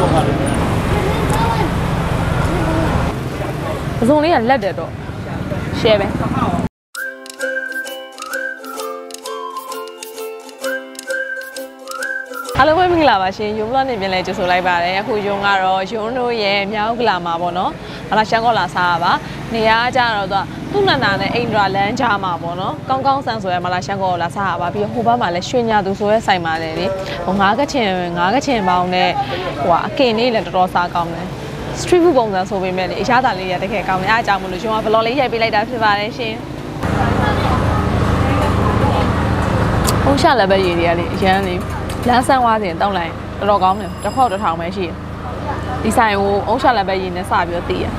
ပစုံလေးကလက်တယ်တော့ share ပဲအားလုံးပဲမင်္ဂလာပါရှင်ယုံဘလော့နဲ့ပြန်လဲကြိုဆိုလိုက်ပါတယ်အခုယုံကတော့ယုံတို့ရဲ့မြောက်ကလာမှာပေါ့နော်ဟာလာရှမ်းကောလာစားပါနေရာကြတော့သူ့နန္ဒာနဲ့အိန္ဒြာလန်းကြားမှာပေါ့နော်ကောင်းကောင်းဆန်ဆိုရဲမလာရှမ်းကောလာစားပါပြီးဟိုဘက်မှာလည်းရွှေညာသူဆိုရဲဆိုင်မှာလည်းလေဟိုငါးကချင်ပေါင်းနဲ့ဟိုအကင်လေးလည်းတော်တော်စားကောင်းတယ် street food ပုံစံဆိုပေမဲ့လေအရသာလေးရတကယ်ကောင်းတယ်အားကြောင့်မလို့ယုံက vlog လေးရိုက်ပေးလိုက်တာဖြစ်ပါတယ်ရှင်ဟုတ်ရှာလည်းပဲရည်တွေကလေအရန်လေးလမ်းဆန်းသွားစဉ်တောက်လိုက်တော်တော်ကောင်းတယ်တစ်ခေါက်တစ်ထောင်ပဲရှိတယ်ဒီဆိုင်ကိုအုံးရှာလည်းပဲရည်နဲ့စပြီးတော့တည်ရ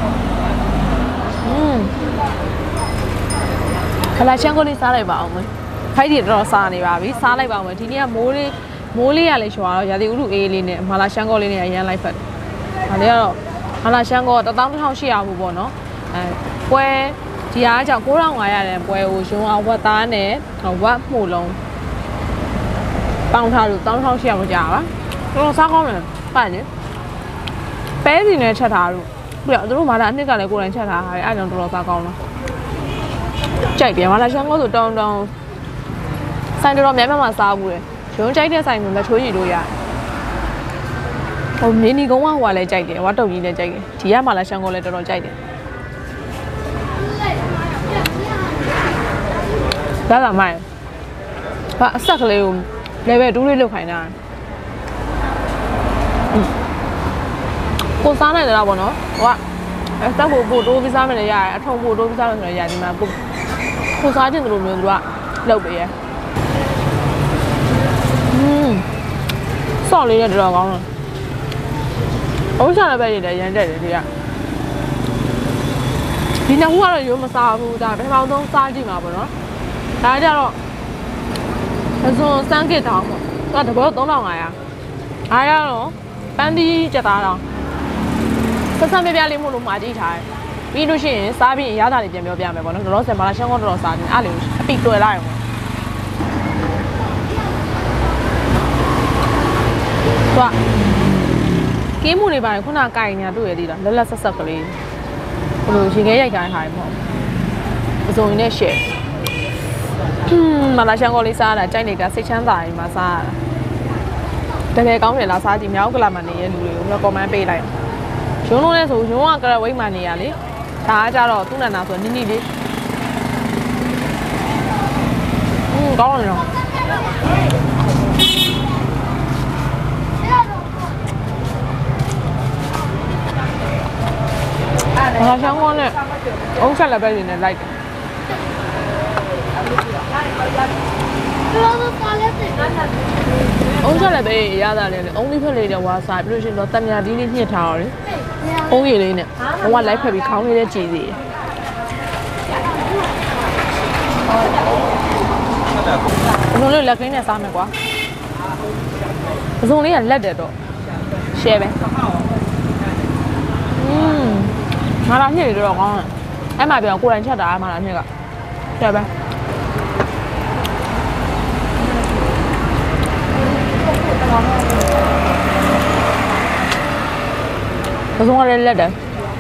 ခလာချန်ကိုလေးစားလိုက်ပါအောင်မယ်ခိုက်တီတော်တော်စားနေပါပြီစားလိုက်ပါအောင်မယ်ဒီနေ့ကမိုးလေးရလေရွာတော့ရာသီဥတုအေးလေးနဲ့မာလာရှန်ကောလေးနဲ့ရမ်းလိုက်ဖက်ဒါလေးကတော့မာလာရှန်ကော11800ဘူးပေါ့နော်ပွဲဒီအားကြောင့်9500ရတဲ့ပွဲကိုရုံအောင်ဝတ်သားနဲ့ဝတ်မှုလုံးပေါင်ထားလို့11800မကြပါတော်တော်စားကောင်းတယ်ပတ်နေပဲစီနဲ့ချက်ထားလို့ပြီးတော့သူတို့မာလာအနှစ်ကလည်းကိုယ်တိုင်ချက်ထားတယ်အဲ့ကြောင့်တော်တော်စားကောင်းလားကြိုက်တယ်မာလာရှန်ကောဆိုတောင်းဆိုင်တော်များများမှာစားဘူးလေရုံးကြိုက်တဲ့ဆိုင်မျိုးလက်ချိုးရည်လို့ရတယ်ဟိုမင်းနီကုန်းကလည်းကြိုက်တယ်ဝါတုတ်ကြီးလည်းကြိုက်တယ်ဒီကမာလာရှန်ကောလည်းတော်တော်ကြိုက်တယ်ဒါကမိုင်းဟာအဆက်ကလေးကို level 2လေးလောက်ခိုင်းတာကိုစားနိုင်တယ်လားပေါ့နော်ဟိုကအသက်ပိုတိုးပြီးစားမယ်လည်းရတယ်အထုံပိုတိုးပြီးစားမယ်ဆိုလည်းရတယ်ဒီမှာကိုစားခြင်းတို့မျိုးသူကလောက်ပေးရဆော့လေးနဲ့တော်တော်ကောင်းတယ်အုံးချလည်းပဲရည်ရမ်းတက်တယ်ဒီကဒီနှစ်ခုကတော့ရိုးမစားဘူးဒါပထမဆုံးစားကြည့်မှာပေါ့နော်ဒါကြတော့အစွန်စမ်းကစ်တောင်းပေါ့သူကတဘော3500အားရတော့ပန်းသီးကြက်သားတောင်းဆက်ဆံပြပြလေးမို့လို့မှာကြည့်ထားတယ်ပြီးလို့ရှိရင်စားပြီးရတာတွေပြန်ပြောပြမယ်ပေါ့နော်တော်တော်စင်မာလာရှမ်းကောတော်တော်စားနေအဲ့လေအပိတွေ့လိုက်အောင်သွားကင်းမှုတွေပါတယ်ခုနကင်ညာတွေ့ရသေးတာလက်ဆက်ကလေးဘယ်လိုရေခဲရိုက်ထားတဲ့ဟာတွေမဟုတ်ဘူးအစုံရင်းနဲ့ရှယ်မာလာရှန်ကောလေးစားတာကြိုက်နေတာစိတ်ချမ်းသာရင်မှစားရတာတကယ်ကောင်းတယ်လားစားကြည့်မြောက်ကလာမှနေရဲ့လူတွေကိုတော့ comment ပေးလိုက်ရုံးလုံးလဲဆိုရုံးကကရဝိတ်မှနေရလေဒါကကြတော့သူ့နန္ဒာဆိုနိနိလေးကောင်းတယ်နော်မာလာရှန်ကောနဲ့အုံးချက်လည်းပဲနေနဲ့လိုက်တယ်အုံးချက်လည်းပဲရတာလေအုံးလေးဖက်လေးတဲ့ဝါစားပြီးလို့ရှိရင်တော့တမယာဒီလေးညှစ်ထားတော့လေအုံးရည်လေးနဲ့ဘဝလိုက်ဖက်ပြီးခေါင်းလေးနဲ့ကြည်စီဘုံလေးလက်ကင်းနဲ့စားမယ်ကွာဘုံလေးကလက်တယ်တော့ share ပဲမာလာညှစ်တွေတော့ကောင်းတယ်အဲ့မှာပြောကိုယ်တိုင်ချက်တာမာလာညှစ်က share ပဲဘယ်ဆုံးကလည်းလက်တယ်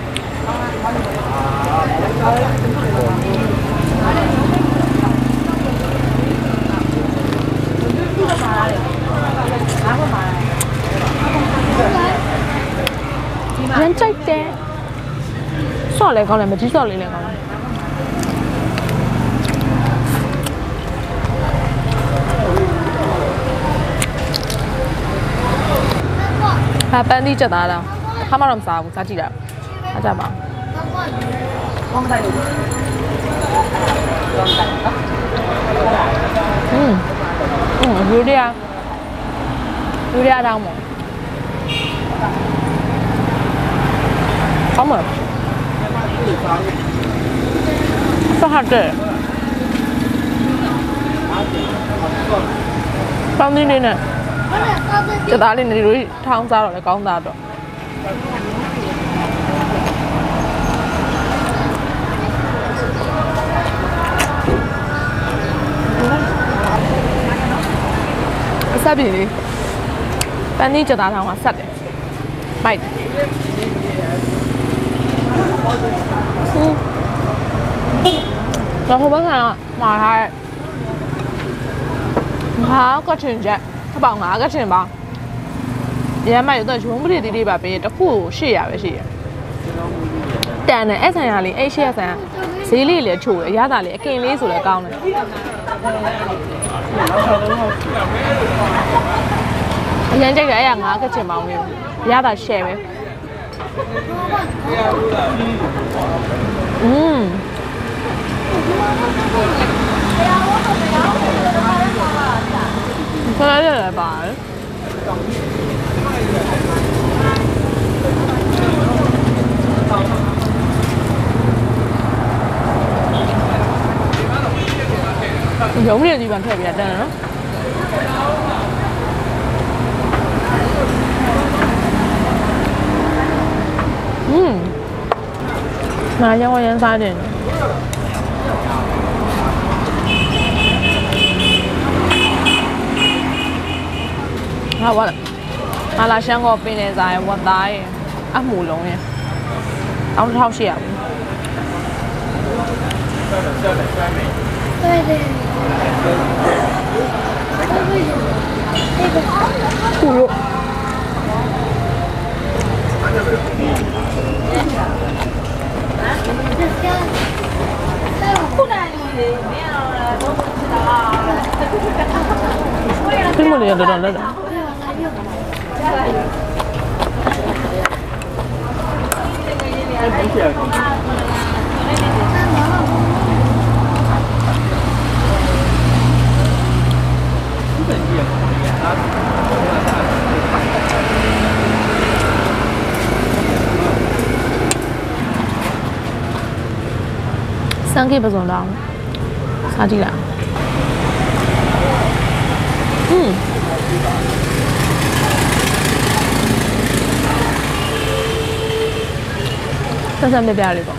ရမ်းကြိုက်တယ်ဆော့လည်းကောင်းတယ်မကြီးဆော့လေးလည်းကောင်းတယ်ပန်းသီးကြက်သားတော့ခါမှတော့မစားဘူးစားကြည့်လိုက်အားကြပါယူရီယာတောင်းမကောင်းမလားစားတယ်ပန်းသီးလေးနဲ့ကြက်သားလေးနဲ့ဒီလိုထောင်းစားတော့လည်းကောင်းသားတော့အဆက်ပြီလေပန်းသီးကြက်သားထောင်းကဆက်တယ်မိုက်然后我看马来5個錢ချက်အပေါင်5個錢ပါရမ်းမိုက်တော့ဂျုံပလီတီလေးပါပဲတခု800ပဲရှိရတန်တယ်အဲ့ဆိုင်ရလေးအဲ့800ဆိုင်ဈေးလေးလည်းချို့တယ်ရတာလေးအကင်လေးဆိုလည်းကောင်းတယ်အရင်ကြိုက်တယ်အဲ့5個錢ပေါင်းလေးရတာ share ပဲခဏလေးလည်းပါတယ်ရုံးရည်ဒီပန်ထည့်ပြတန်းနော်麻酱我先撒点好完了麻辣香锅冰的在我带啊母龙耶然后超香对对咕噜这么厉害的了的。3K 不中到，啥地啦？三三别别里吧。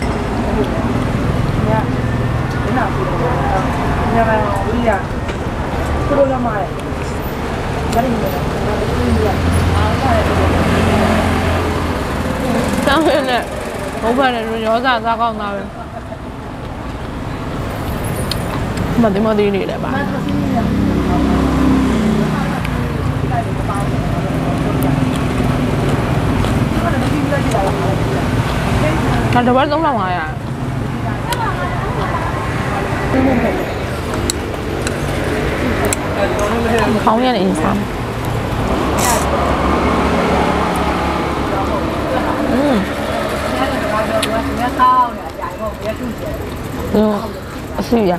上回呢，我反正是要咋搞那个。မတိမတိနေတယ်ပါဒါတော့300ခေါင်းရနေစားအစီရ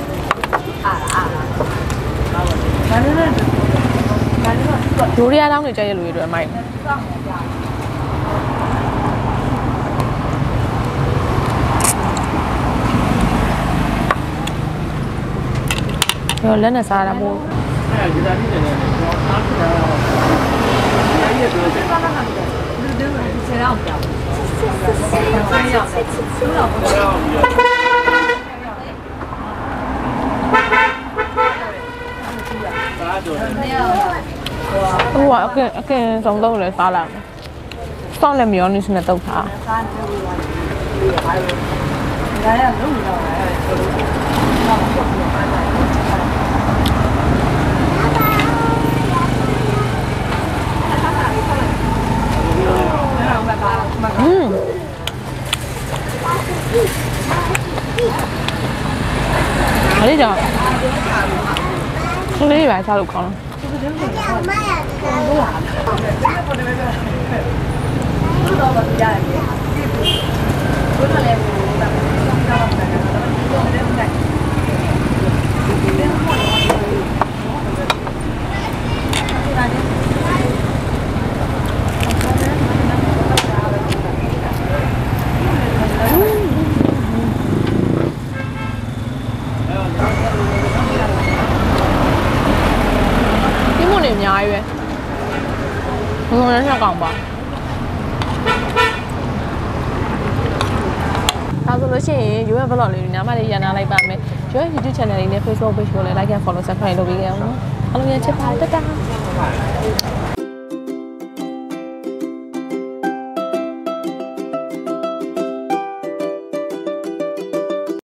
ဒိုရီယာလောင်းနေကြရဲ့လူတွေအတွက်အမိုက်ရောလက်နဲ့စားတာမို့ဒီသားလေးနဲ့အားဖြစ်တာအဲ့ဒီတော့ဆက်လာတာလူတွေဆယ်အောင်ပြောင်းဆက်ရအောင်သူ့တော့ဟိုအကင်ဆုံးတော့လဲစားလာမယ်စောင်းလည်းမယောနီစနဲ့တုတ်ထားအဲ့ဒီကြောင့်ခလေးပဲစားလို့ကောင်းအများကြီးပဲဘုံရမ်းချက်ကောင်ပါဒါဆိုလို့ရှိရင်ရွေးဘလော့လေးညမလေးရန်နာလိုက်ပါမယ်ရွေး YouTube channel လေးနဲ့ Facebook page ကိုလည်း like and follow subscribe လုပ်ပေးကြအောင်နော်အားလုံးညချစ်ပါတတာ